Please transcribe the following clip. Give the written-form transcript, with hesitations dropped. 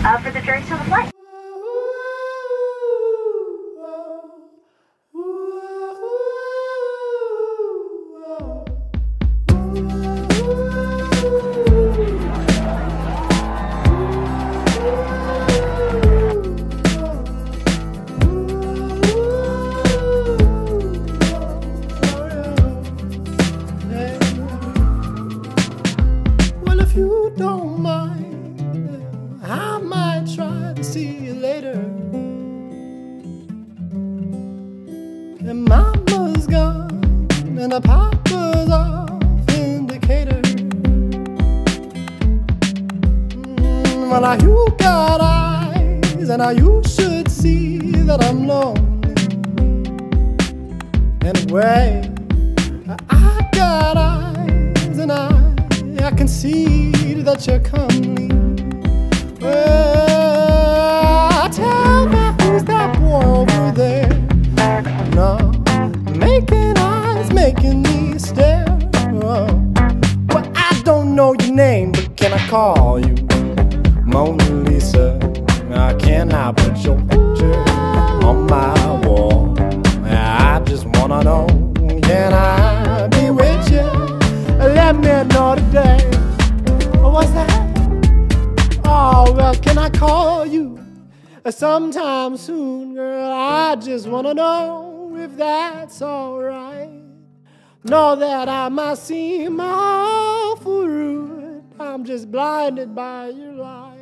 for the duration of the flight. You don't mind, I might try to see you later. And mama's gone and the papa's off in Decatur. Well, now you got eyes, and now you should see that I'm lonely. Anyway, I got eyes, and I can see that you're comely. Well, tell me, who's that boy over there? No, making eyes, making me stare. Oh. Well, I don't know your name, but can I call you Mona Lisa? Can I put your picture on my wall? I just wanna know, can I be with you? Let me know today. What's that? Oh, well, can I call you sometime soon, girl? I just wanna know if that's alright. Know that I might seem awful rude, I'm just blinded by your light.